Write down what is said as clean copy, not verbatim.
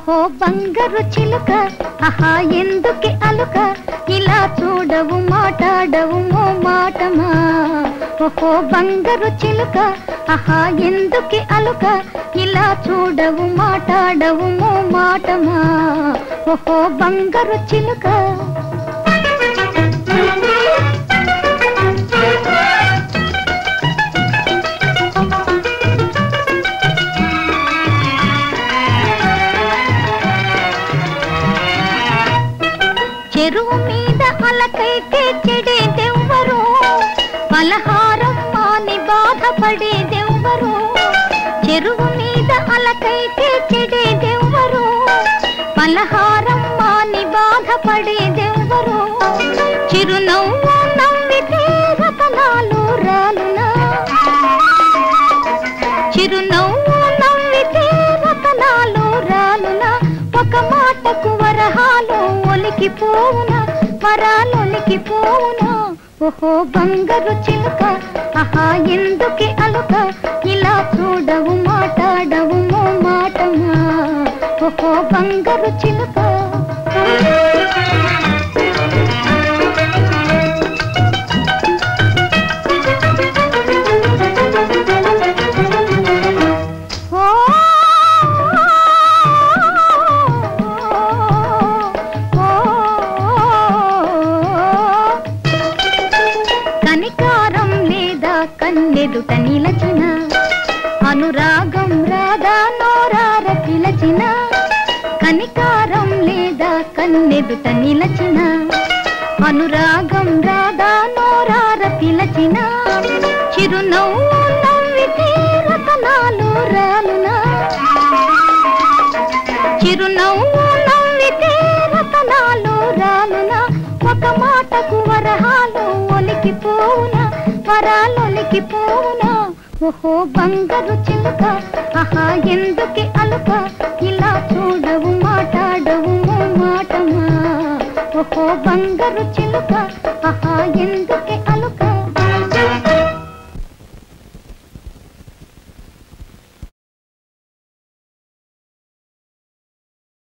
ఓహో బంగారు చిలుక ఆహా ఎందుకే అలుక ఇలా చూడవు మాట్లాడవు మో మాటమా ఓహో బంగారు చిలుక ఆహా ఎందుకే అలుక ఇలా చూడవు మాట్లాడవు మో మాటమా ఓహో బంగారు చిలుక చెరువు మీద అలకైతే చెడేదెవ్వరు పలహారం మాని బాధపడేదెవ్వరు చెరువు మీద అలకైతే చెడేదెవ్వరు పలహారం మాని బాధపడేదెవ్వరు చిరునవ్వు నవ్వితే రతనాలు రాలునా చిరునవ్వు నవ్వితే రతనాలు రాలునా ఒక మాటకు వరహాలు ఒలికిపోవునా వరాలొలికిపోవునా ఓహో బంగారు చిలుక ఆహా ఎందుకే అలుక ఇలా చూడవు మాట్లాడవు మో మాటమా ఓహో బంగారు చిలుక కనికారం లేదా కన్నెదుట నిలచిన అనురాగం రాధా నోరార పిలచిన కనికారం లేదా కన్నెదుట నిలచిన అనురాగం రాధా నోరార పిలచిన చిరునవ్వు నవ్వితే రతనాలు రాలునా చిరునవ్వు నవ్వితే రతనాలు రాలునా ఒక మాటకు వరహాలు ఒలికిపోవునా వరాలొలికిపోవునా ఓహో బంగారు చిలుక ఆహా ఎందుకే అలుక ఇలా చూడవు మాట్లాడవు మో మాటమా ఓహో బంగారు చిలుక ఆహా ఎందుకే